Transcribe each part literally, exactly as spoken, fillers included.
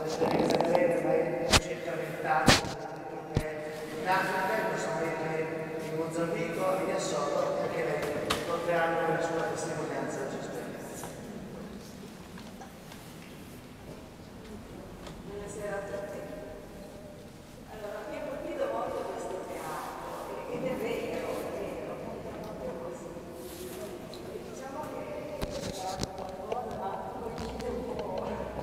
un'esperienza breve, ma è circa vent'anni, perché in Africa, in questo paese di Mozambico, e a Soto, anche lei porteranno la sua testimonianza, la sua esperienza. Buonasera a tutti. Allora, mi ha colpito molto questo teatro, ed è vero, è vero, è proprio così. Diciamo che è stato qualcosa, ma coincide un po'.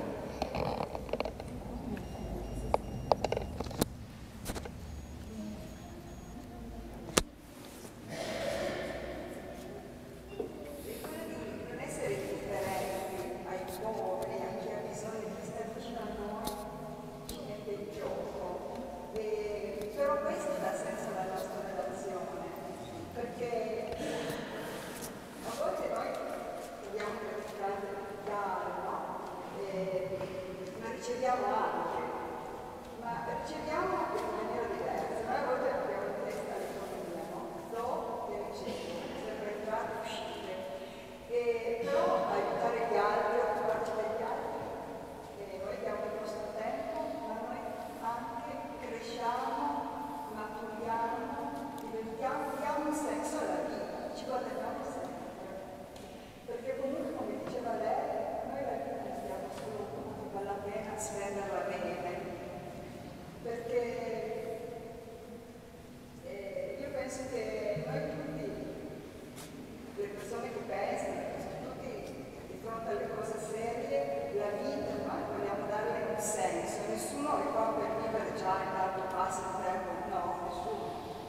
Riceviamo anche, ma riceviamo in maniera diversa. Noi a volte abbiamo in testa l'economia, no? Do e ricevo, sempre entrare e uscire. E però aiutare gli altri, occuparci degli altri, e noi diamo il nostro tempo, ma noi anche cresciamo, maturiamo, diventiamo, diamo un senso alla vita, ci guadagniamo sempre. Perché comunque, come diceva lei, noi la vita la stiamo solo vale la pena spenderla bene, perché eh, io penso che noi tutti, le persone che pensano, tutti di fronte alle cose serie, la vita, noi vogliamo darle un senso, nessuno è qua per vivere già intanto passa il tempo, no, nessuno.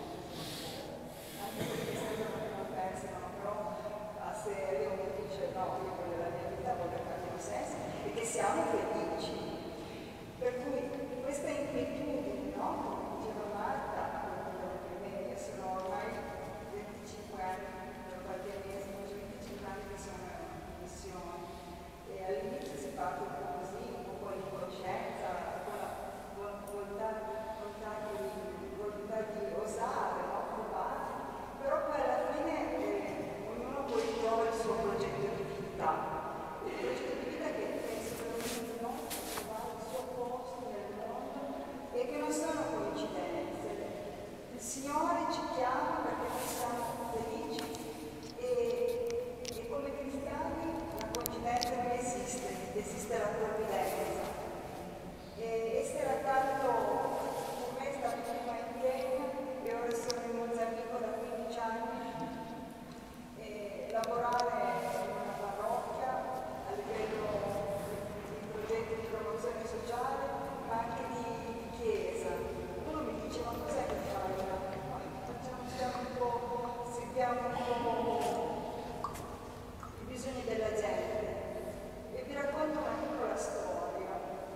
Anche perché sembrano che non pensano, però a serio uno dice no, io voglio la mia vita, voglio dargli un senso e che siamo felici. Per cui questa inquietudine, no? Come diceva Marta, per me, io sono ormai venticinque anni nel guardianesimo, venticinque anni che sono in missione e all'inizio si parte un po' così, un po' con l'incoscienza, con la volontà, volontà, di, volontà di osare, no? Provare, però poi alla fine eh, ognuno poi trova il suo progetto di vita, il progetto di vita che penso che ognuno trova il suo posto nel mondo e che non sono coincidenze. Il Signore ci chiama perché noi siamo felici e, e come cristiani la coincidenza non esiste, esiste la provvidenza. E essere accanto con me è stato prima in Kenya e ora sono in Mozambico da quindici anni e lavorare in una parrocchia a livello di progetti di promozione sociale ma anche di, di chiesa. Uno mi dice ma cos'è che fai? Facciamo, siamo un po', seguiamo un po' i bisogni della gente e vi racconto una piccola storia.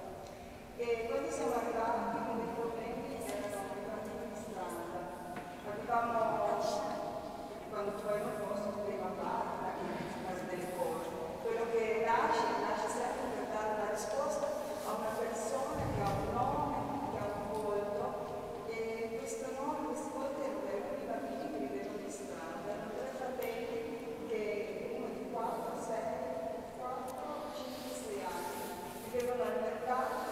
E quando siamo arrivati con dei problemi erano arrivati in strada. Avevamo, quando tu hai un posto in prima parte, anche in caso delle cose, quello che nasce, nasce sempre per dare una risposta a una persona che ha un nome, che ha un volto, e questo nome, questi volti erano dei bambini che vivevano in strada, erano tre fratelli che uno di quattro, sei, quattro, cinque, sei anni, vivevano al mercato.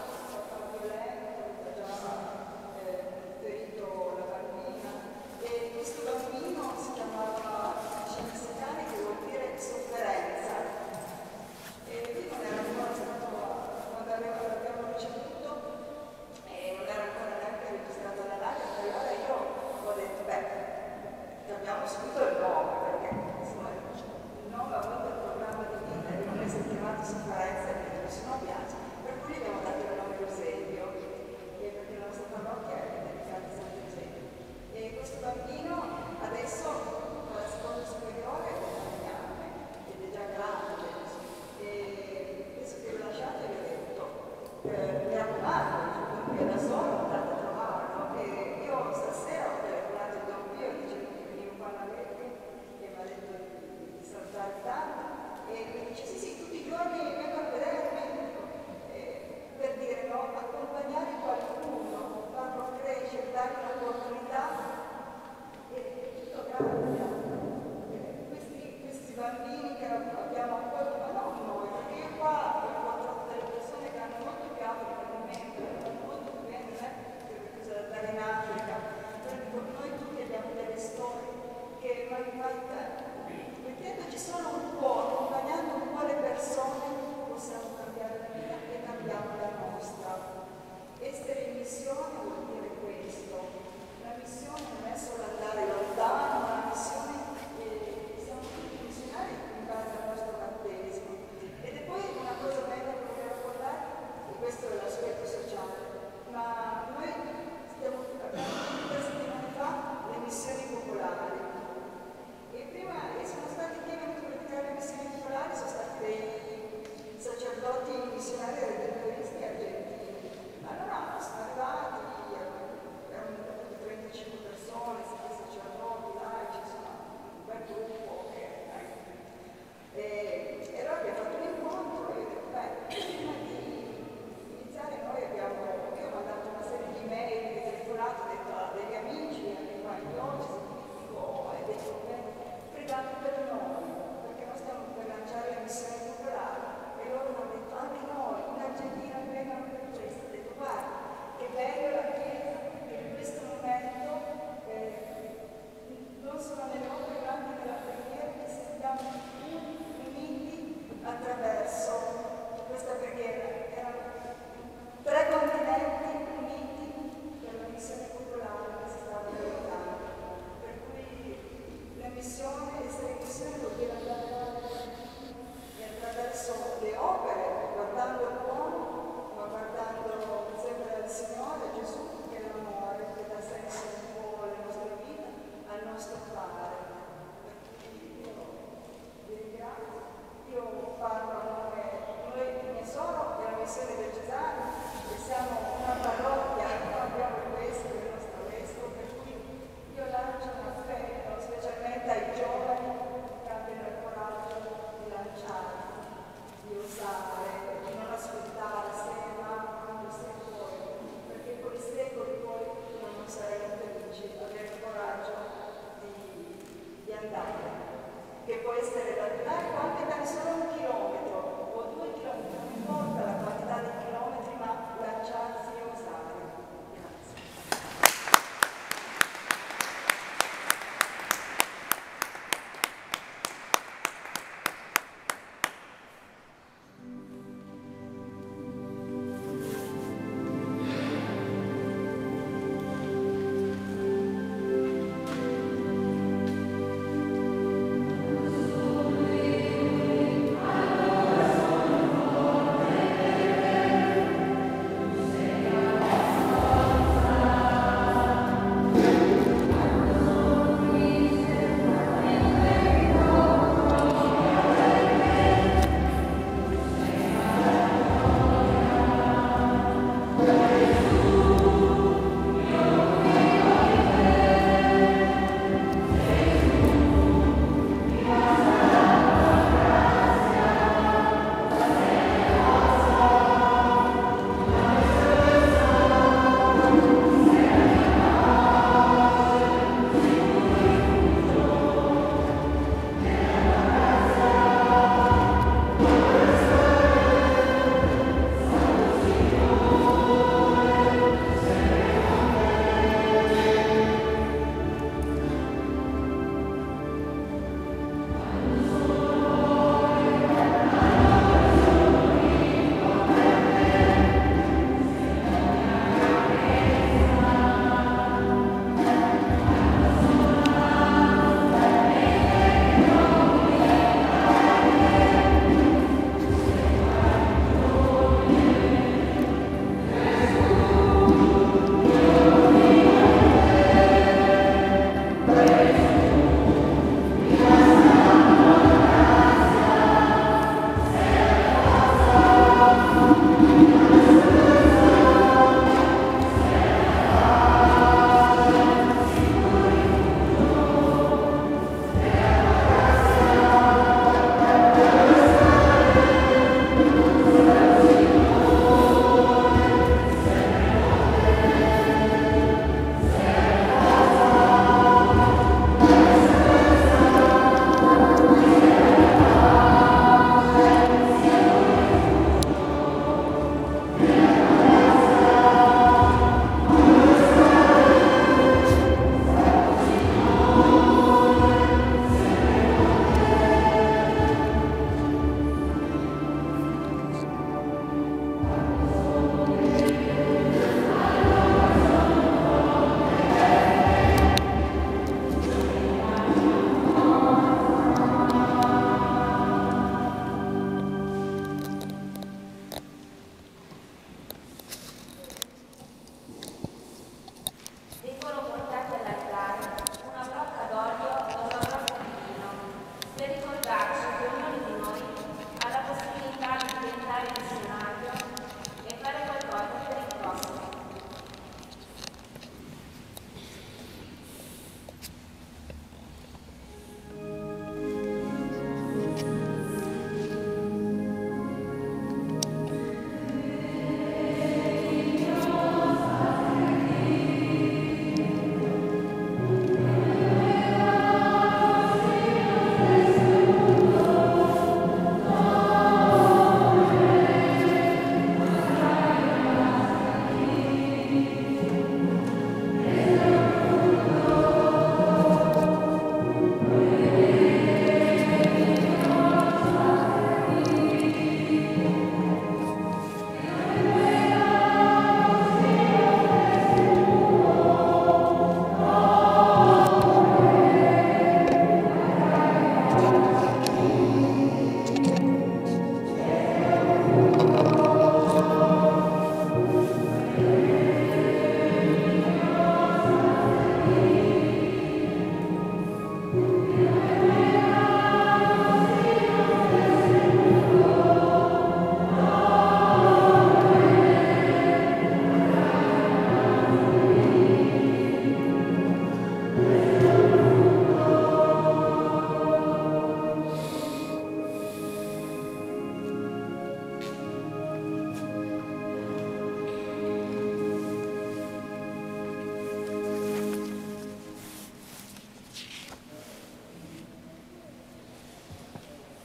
Ferito la bambina e questo bambino si chiamava Cinisitani, che vuol dire sofferenza, e lui non era ancora stato, quando l'abbiamo ricevuto e non era ancora neanche registrato all'anagrafe, allora io ho detto beh, cambiamo subito il nome, perché insomma il nome a volte è il programma di vita e non è chiamato sofferenza e nessuno piace, per cui gli abbiamo dato il nome Eusebio, perché la nostra parrocchia è dedicata a Sant'Eusebio. E questo bambino adesso alla seconda superiore è nove anni ed è già grande. E adesso che l'ho lasciato gli ho detto, eh, mi raccomando, lui è da solo, andate a trovarlo. E io stasera ho telefonato il Don Pio, dicevo che venivo qua a Lecce e mi ha detto di, di salutare tanto. E mi dice sì sì, tutti i giorni vengo a vedermi. Per dire no, accompagnare qualcuno, farlo crescere, dargli un'opportunità e tutto cambia. Questi, questi bambini che abbiamo accolto, ma non noi, perché io qua ho incontrato delle persone che hanno molto più altro, perché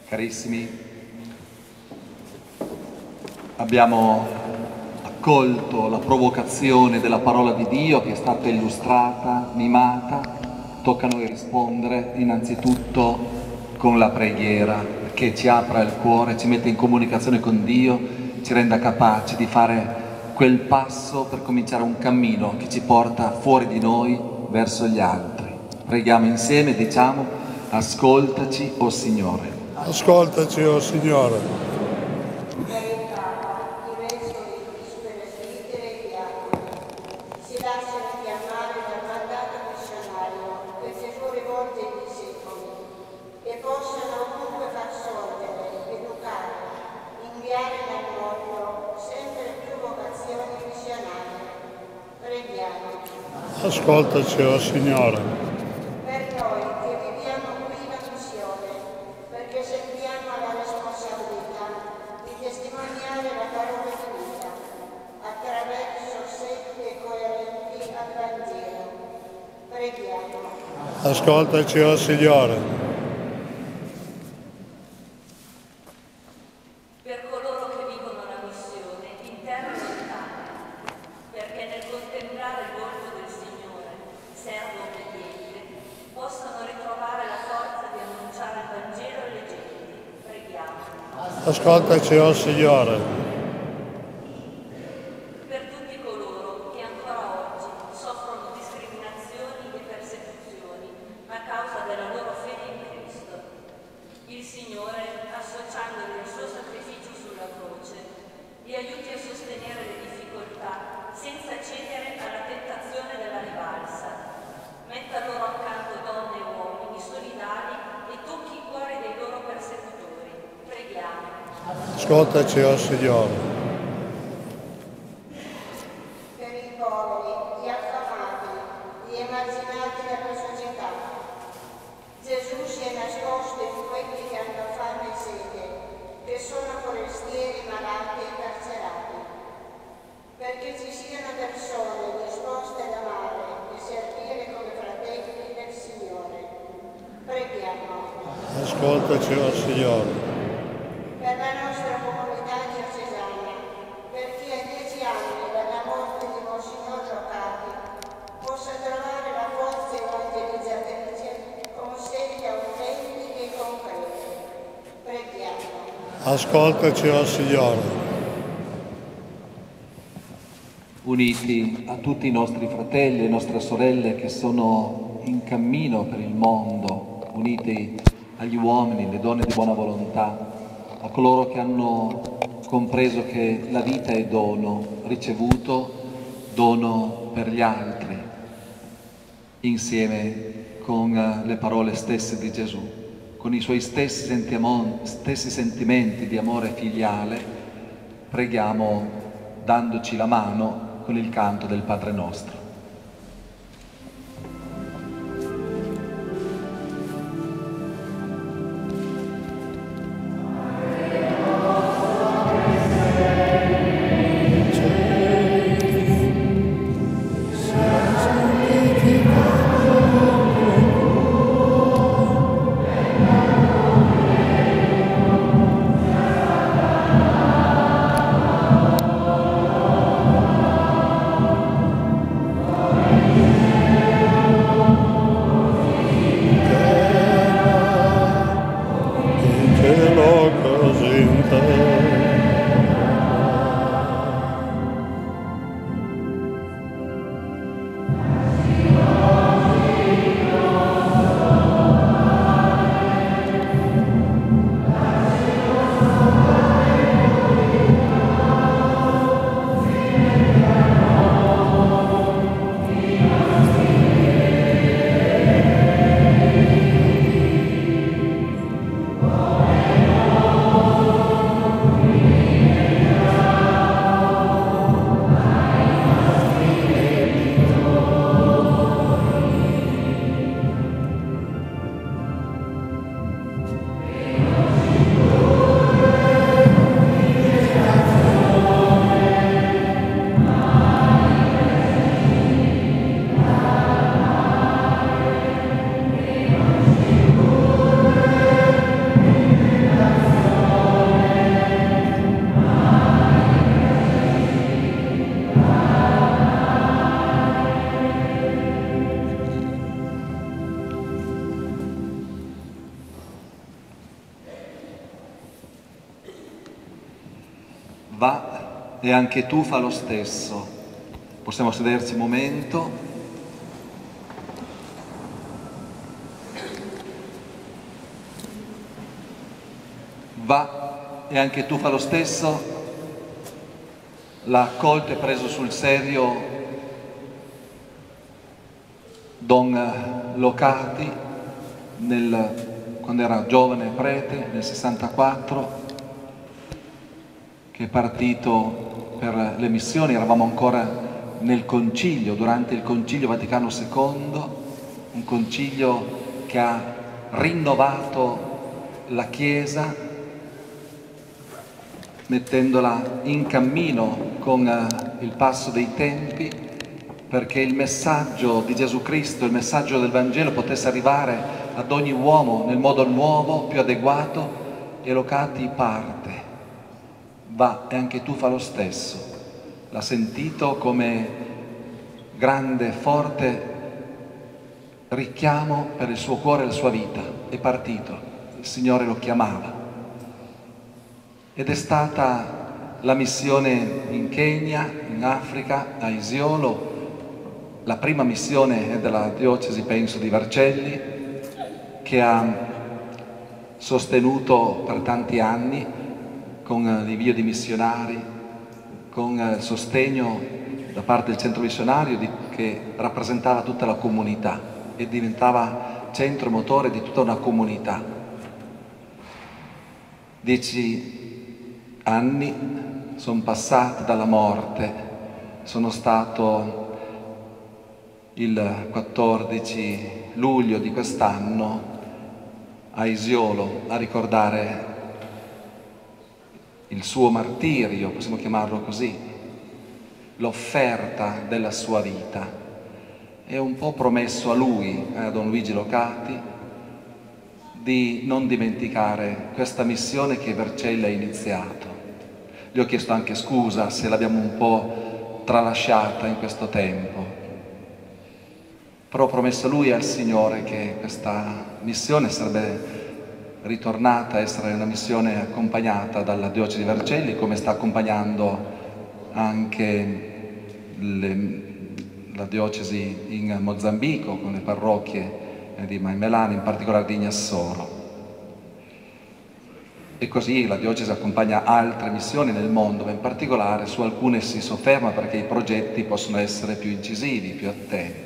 Carissimi, abbiamo accolto la provocazione della parola di Dio che è stata illustrata, mimata. Tocca a noi rispondere innanzitutto con la preghiera, che ci apra il cuore, ci mette in comunicazione con Dio, ci renda capaci di fare quel passo per cominciare un cammino che ci porta fuori di noi verso gli altri. Preghiamo insieme, diciamo: ascoltaci, o Signore. Ascoltaci, o Signore. Per il Papa, i vescovi, i superstiti e i diaconi si lasciano chiamare dal mandato missionario per seppure volte di secoli e possano ovunque far sorgere, educare, inviare nel mondo sempre più vocazioni missionarie. Preghiamo. Ascoltaci, o Signore. Per noi che viviamo qui la missione, perché sentiamo la responsabilità di testimoniare la parola di vita attraverso sette coerenti al Vangelo. Preghiamo. Ascoltaci, o Signore. Per coloro che vivono la missione in terre lontane, perché nel contemplare il volto del Signore, servo obbediente, possano ritrovare la forza di annunciare il Vangelo alle genti. Preghiamo. Ascoltaci, o Signore. Per tutti coloro che ancora oggi soffrono discriminazioni e persecuzioni a causa della loro fede in Cristo, il Signore, associandoli al suo sacrificio sulla croce, li aiuti a sostenere le difficoltà senza cedere alla tentazione della rivalsa. Metta loro accanto donne e uomini solidali e tocchi i cuori dei loro persecutori. Preghiamo. Ascoltaci, o Signore. Per i poveri, gli affamati, gli emarginati della società. Gesù si è nascosto in quelli che hanno fame e sete, che sono forestieri, malati e carcerati. Perché ci siano persone disposte ad amare e servire come fratelli del Signore. Preghiamo. Ascoltaci, o Signore. Per la nostra comunità diocesana, per chi a dieci anni dalla morte di Monsignor Locati possa trovare la forza evangelizzatrice con scelte autentiche e concrete. Preghiamo. Ascoltaci, o Signore. Uniti a tutti i nostri fratelli e nostre sorelle che sono in cammino per il mondo, uniti agli uomini, le donne di buona volontà, a coloro che hanno compreso che la vita è dono ricevuto, dono per gli altri, insieme con le parole stesse di Gesù, con i suoi stessi, sentimo, stessi sentimenti di amore filiale, preghiamo dandoci la mano con il canto del Padre nostro. Va e anche tu fa lo stesso. Possiamo sederci un momento. Va e anche tu fa lo stesso. L'ha accolto e preso sul serio Don Locati nel, quando era giovane prete, nel sessantaquattro, che è partito per le missioni. Eravamo ancora nel concilio, durante il concilio Vaticano secondo, un concilio che ha rinnovato la Chiesa, mettendola in cammino con il passo dei tempi, perché il messaggio di Gesù Cristo, il messaggio del Vangelo potesse arrivare ad ogni uomo nel modo nuovo, più adeguato. E Locati parte. Va e anche tu fa lo stesso. L'ha sentito come grande, forte richiamo per il suo cuore e la sua vita. È partito, il Signore lo chiamava. Ed è stata la missione in Kenya, in Africa, a Isiolo, la prima missione della diocesi, penso, di Vercelli, che ha sostenuto per tanti anni con l'invio di missionari, con il sostegno da parte del centro missionario di, che rappresentava tutta la comunità e diventava centro motore di tutta una comunità. Dieci anni sono passati dalla morte, sono stato il quattordici luglio di quest'anno a Isiolo a ricordare il suo martirio, possiamo chiamarlo così, l'offerta della sua vita. E un po' promesso a lui, a Don Luigi Locati, di non dimenticare questa missione che Vercelli ha iniziato. Gli ho chiesto anche scusa se l'abbiamo un po' tralasciata in questo tempo, però ho promesso a lui e al Signore che questa missione sarebbe ritornata a essere una missione accompagnata dalla diocesi di Vercelli, come sta accompagnando anche le, la diocesi in Mozambico con le parrocchie di Maimelana, in particolare di Ignassoro. E così la diocesi accompagna altre missioni nel mondo, ma in particolare su alcune si sofferma perché i progetti possono essere più incisivi, più attenti.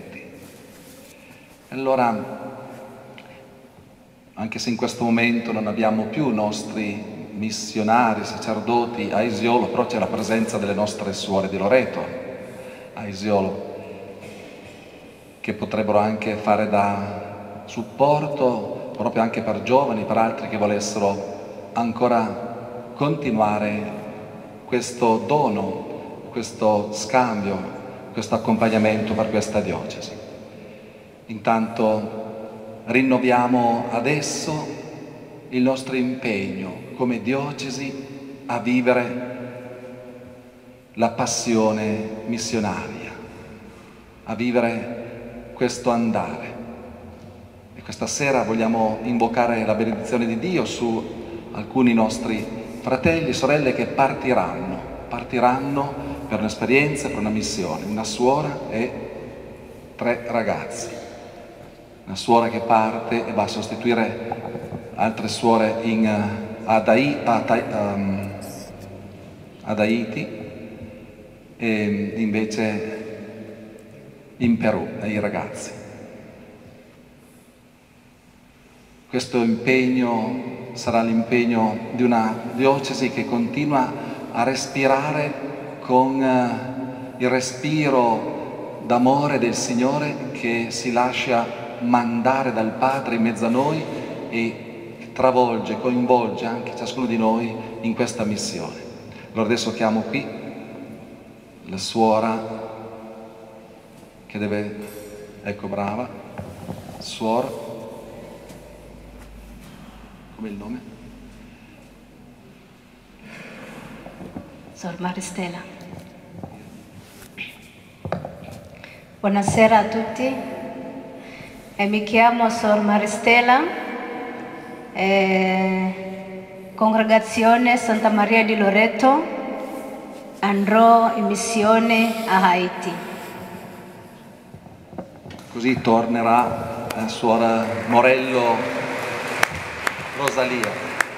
Allora, anche se in questo momento non abbiamo più nostri missionari, sacerdoti a Isiolo, però c'è la presenza delle nostre suore di Loreto a Isiolo, che potrebbero anche fare da supporto proprio anche per giovani, per altri che volessero ancora continuare questo dono, questo scambio, questo accompagnamento per questa diocesi. Intanto rinnoviamo adesso il nostro impegno come diocesi a vivere la passione missionaria, a vivere questo andare. E questa sera vogliamo invocare la benedizione di Dio su alcuni nostri fratelli e sorelle che partiranno, partiranno per un'esperienza, per una missione, una suora e tre ragazzi. Una suora che parte e va a sostituire altre suore in, uh, ad, Hai, ad, um, ad Haiti e invece in Perù, ai ragazzi. Questo impegno sarà l'impegno di una diocesi che continua a respirare con uh, il respiro d'amore del Signore, che si lascia mandare dal Padre in mezzo a noi e travolge, coinvolge anche ciascuno di noi in questa missione. Allora adesso chiamo qui la suora che deve, ecco, brava, suora, come il nome? Sor Maristela. Buonasera a tutti. E mi chiamo Sor Maristela, eh, Congregazione Santa Maria di Loreto, andrò in missione a Haiti. Così tornerà la suora Morello Rosalia.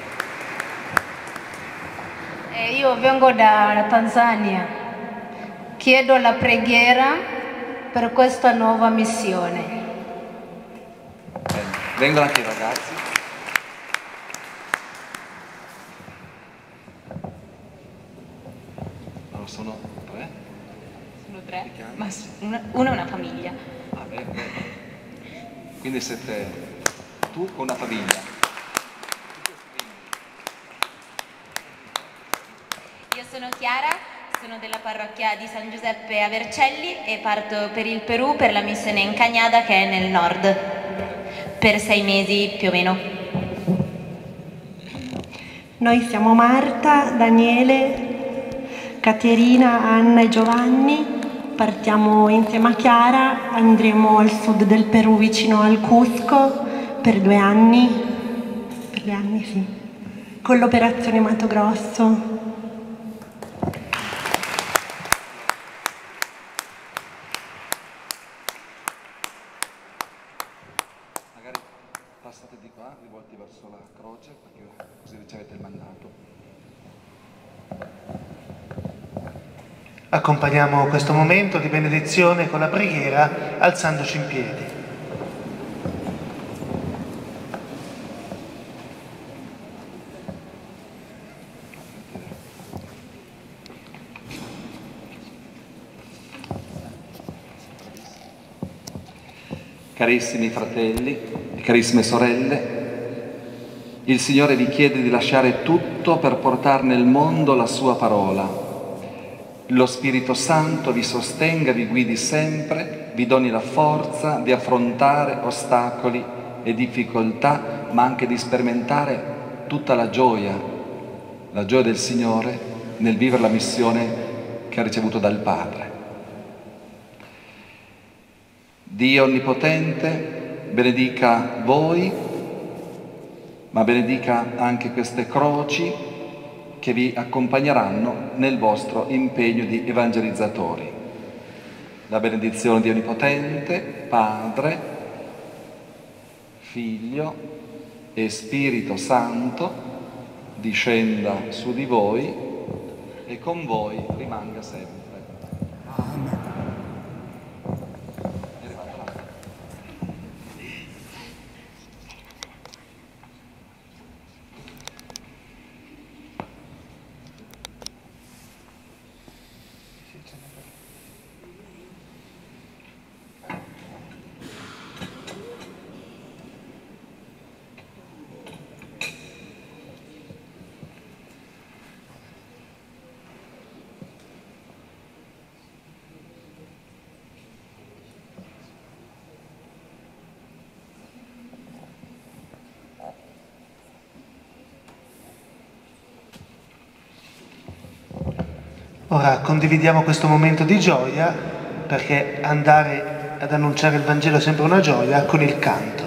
E io vengo da Tanzania. Chiedo la preghiera per questa nuova missione. Bene. Vengono anche i ragazzi. Allora, sono tre? Sono tre, ma una, una è una famiglia. Ah, bene, bene. Quindi siete tu con una famiglia. Io sono Chiara, sono della parrocchia di San Giuseppe a Vercelli e parto per il Perù per la missione in Cañada, che è nel nord, per sei mesi più o meno. Noi siamo Marta, Daniele, Caterina, Anna e Giovanni. Partiamo insieme a Chiara, andremo al sud del Perù vicino al Cusco per due anni, per due anni sì, con l'operazione Mato Grosso. Magari passate di qua, rivolti verso la croce, perché così ricevete il mandato. Accompagniamo questo momento di benedizione con la preghiera alzandoci in piedi. Carissimi fratelli e carissime sorelle, il Signore vi chiede di lasciare tutto per portare nel mondo la sua parola. Lo Spirito Santo vi sostenga, vi guidi sempre, vi doni la forza di affrontare ostacoli e difficoltà, ma anche di sperimentare tutta la gioia, la gioia del Signore nel vivere la missione che ha ricevuto dal Padre. Dio Onnipotente benedica voi, ma benedica anche queste croci che vi accompagneranno nel vostro impegno di evangelizzatori. La benedizione di Onnipotente, Padre, Figlio e Spirito Santo discenda su di voi e con voi rimanga sempre. Amen. Ora condividiamo questo momento di gioia, perché andare ad annunciare il Vangelo è sempre una gioia, con il canto.